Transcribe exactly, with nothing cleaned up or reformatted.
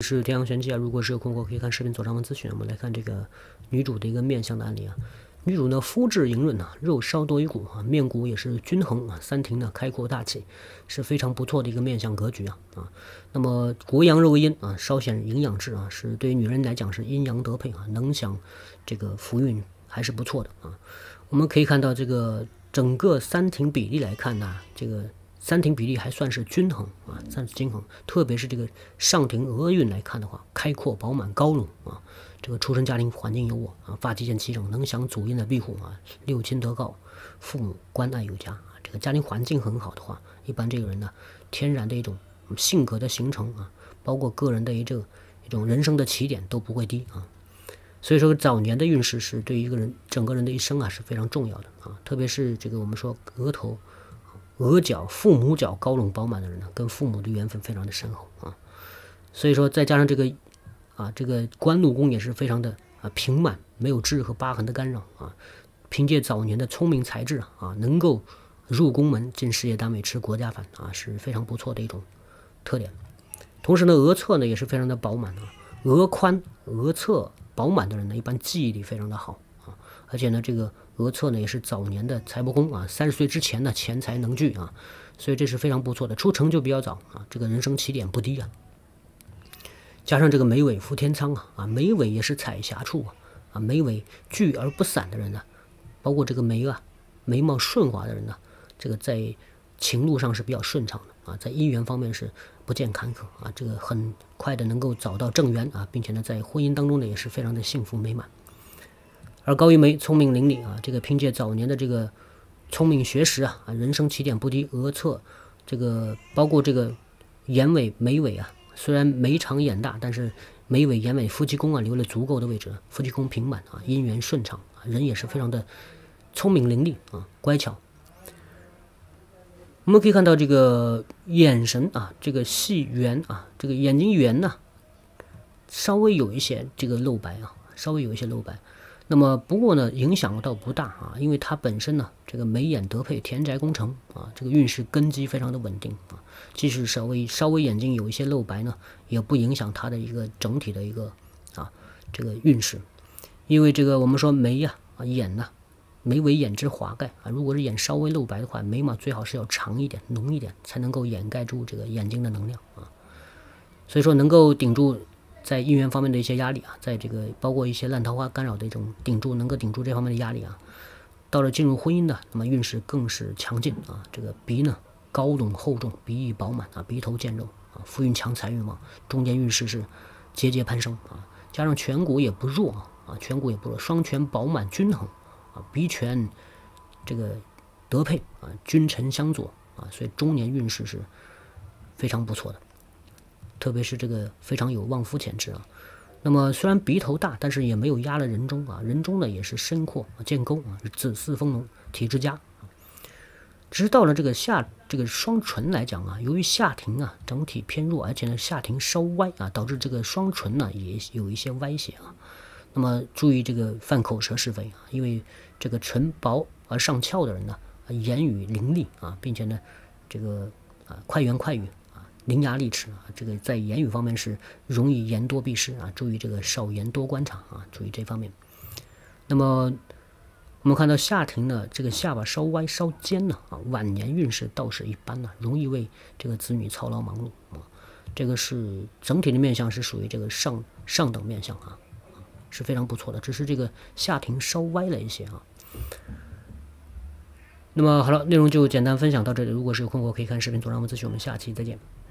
是天阳玄机啊，如果是有困惑可以看视频左上方咨询。我们来看这个女主的一个面相的案例啊。女主呢，肤质莹润啊，肉稍多于骨啊，面骨也是均衡啊，三庭呢开阔大气，是非常不错的一个面相格局啊啊。那么国阳肉阴啊，稍显营养质啊，是对于女人来讲是阴阳得配啊，能享这个福运还是不错的啊。我们可以看到这个整个三庭比例来看呢，这个三庭比例还算是均衡啊，算是均衡。特别是这个上庭额运来看的话，开阔饱满高隆啊。这个出生家庭环境优渥啊，发际线齐整，能享祖荫的庇护啊，六亲得告，父母关爱有加啊。这个家庭环境很好的话，一般这个人呢，天然的一种性格的形成啊，包括个人的一种一种人生的起点都不会低啊。所以说早年的运势是对一个人整个人的一生啊是非常重要的啊，特别是这个我们说额头、额角、父母角高隆饱满的人呢，跟父母的缘分非常的深厚啊。所以说再加上这个。啊，这个官禄宫也是非常的啊平满，没有痣和疤痕的干扰啊。凭借早年的聪明才智啊，能够入宫门、进事业单位、吃国家饭啊，是非常不错的一种特点。同时呢，额侧呢也是非常的饱满啊，额宽、额侧饱满的人呢，一般记忆力非常的好啊。而且呢，这个额侧呢也是早年的财帛宫啊，三十岁之前呢钱财能聚啊，所以这是非常不错的，出成就比较早啊，这个人生起点不低啊。加上这个眉尾伏天仓啊，啊眉尾也是彩霞处啊，啊眉尾聚而不散的人呢，包括这个眉啊眉毛顺滑的人呢，这个在情路上是比较顺畅的啊，在姻缘方面是不见坎坷啊，这个很快的能够找到正缘啊，并且呢在婚姻当中呢也是非常的幸福美满。而高于眉聪明伶俐啊，这个凭借早年的这个聪明学识啊，啊人生起点不低，额侧这个包括这个眼尾眉尾啊。虽然眉长眼大，但是眉尾眼尾夫妻宫啊留了足够的位置，夫妻宫平满啊，姻缘顺畅啊，人也是非常的聪明伶俐啊，乖巧。我们可以看到这个眼神啊，这个细圆啊，这个眼睛圆呢、啊，稍微有一些这个露白啊，稍微有一些露白。那么不过呢，影响倒不大啊，因为它本身呢，这个眉眼得配，田宅宫成啊，这个运势根基非常的稳定啊。即使稍微稍微眼睛有一些露白呢，也不影响它的一个整体的一个啊这个运势，因为这个我们说眉呀 啊, 啊眼呢、啊，眉为眼之华盖啊，如果是眼稍微露白的话，眉毛最好是要长一点、浓一点，才能够掩盖住这个眼睛的能量啊。所以说能够顶住。在姻缘方面的一些压力啊，在这个包括一些烂桃花干扰的一种顶住，能够顶住这方面的压力啊，到了进入婚姻的，那么运势更是强劲啊。这个鼻呢高隆厚重，鼻翼饱满啊，鼻头见肉啊，福运强，财运旺，中间运势是节节攀升啊，加上颧骨也不弱啊，啊颧骨也不弱，双颧饱满均衡啊，鼻颧这个得配啊，君臣相佐啊，所以中年运势是非常不错的。特别是这个非常有旺夫潜质啊，那么虽然鼻头大，但是也没有压了人中啊，人中呢也是深阔见沟啊，子嗣丰隆，体质佳。只是到了这个下这个双唇来讲啊，由于下庭啊整体偏弱，而且呢下庭稍歪啊，导致这个双唇呢也有一些歪斜啊。那么注意这个犯口舌是非啊，因为这个唇薄而上翘的人呢，言语伶俐啊，并且呢这个啊快言快语。伶牙俐齿啊，这个在言语方面是容易言多必失啊，注意这个少言多观察啊，注意这方面。那么我们看到下庭呢，这个下巴稍歪稍尖呢啊，晚年运势倒是一般呢，容易为这个子女操劳忙碌啊。这个是整体的面相是属于这个上上等面相啊，是非常不错的，只是这个下庭稍歪了一些啊。那么好了，内容就简单分享到这里。如果是有困惑，可以看视频左上方咨询。我们下期再见。